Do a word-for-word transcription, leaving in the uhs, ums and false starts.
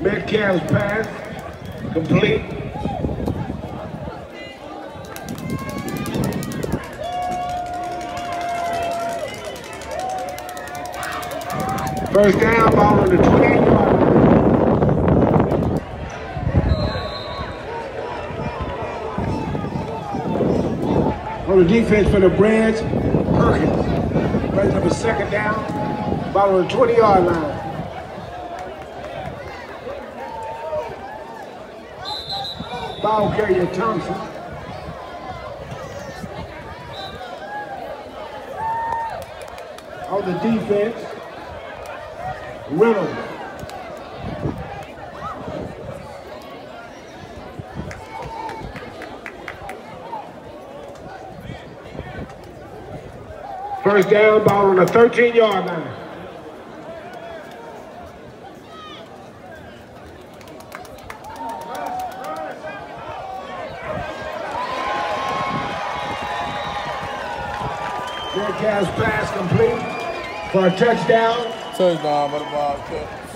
Metcalf's pass, complete. First down, ball on the twenty-eight yard line. On the defense for the Branch, Perkins brings up a second down, ball on the twenty yard line. Ball carrier Thompson. On the defense, Reynolds. First down, ball on the thirteen yard line. Metcalf's pass complete for a touchdown. Touchdown, but the ball cut.